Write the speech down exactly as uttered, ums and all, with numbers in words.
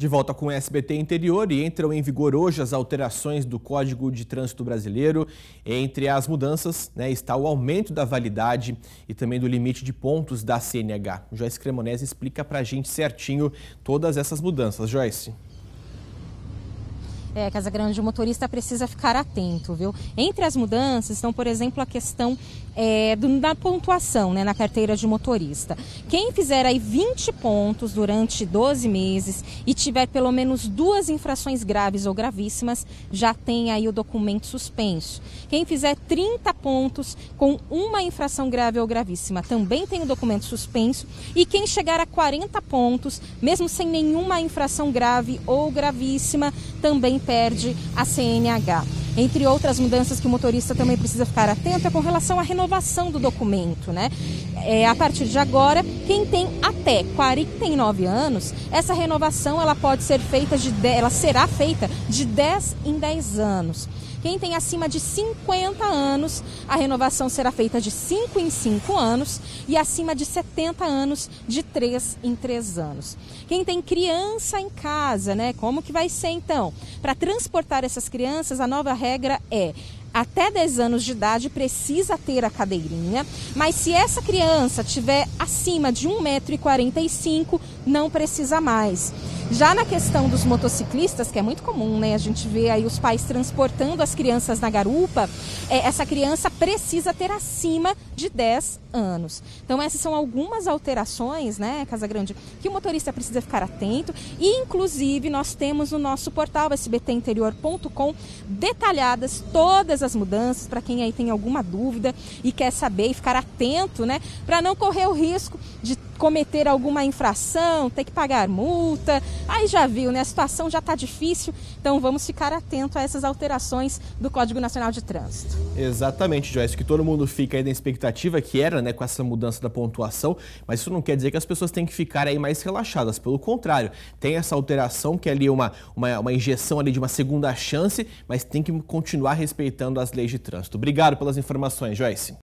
De volta com o S B T Interior e entram em vigor hoje as alterações do Código de Trânsito Brasileiro. Entre as mudanças, né, está o aumento da validade e também do limite de pontos da C N H. O Joyce Cremonese explica pra gente certinho todas essas mudanças. Joyce. É, Casagrande, o motorista precisa ficar atento, viu? Entre as mudanças estão, por exemplo, a questão é, do, da pontuação, né, na carteira de motorista. Quem fizer aí vinte pontos durante doze meses e tiver pelo menos duas infrações graves ou gravíssimas, já tem aí o documento suspenso. Quem fizer trinta pontos com uma infração grave ou gravíssima também tem o documento suspenso. E quem chegar a quarenta pontos, mesmo sem nenhuma infração grave ou gravíssima, também perde a C N H. Entre outras mudanças que o motorista também precisa ficar atento é com relação à renovação do documento, né? É, a partir de agora, quem tem até quarenta e nove anos, essa renovação ela pode ser feita de ela será feita de dez em dez anos. Quem tem acima de cinquenta anos, a renovação será feita de cinco em cinco anos e acima de setenta anos, de três em três anos. Quem tem criança em casa, né? Como que vai ser então? Para transportar essas crianças, a nova regra é: até dez anos de idade precisa ter a cadeirinha, mas se essa criança tiver acima de um metro e quarenta e cinco, não precisa mais. Já na questão dos motociclistas, que é muito comum, né? A gente vê aí os pais transportando as crianças na garupa, é, essa criança precisa ter acima de dez anos. Então essas são algumas alterações, né, Casagrande, que o motorista precisa ficar atento. E inclusive nós temos no nosso portal s b t interior ponto com detalhadas todas as mudanças para quem aí tem alguma dúvida e quer saber e ficar atento, né, para não correr o risco de cometer alguma infração, ter que pagar multa. Aí já viu, né? A situação já está difícil, então vamos ficar atento a essas alterações do Código Nacional de Trânsito. Exatamente, Joyce, que todo mundo fica aí na expectativa que era, né, com essa mudança da pontuação, mas isso não quer dizer que as pessoas têm que ficar aí mais relaxadas, pelo contrário, tem essa alteração que é ali uma, uma, uma injeção ali de uma segunda chance, mas tem que continuar respeitando as leis de trânsito. Obrigado pelas informações, Joyce.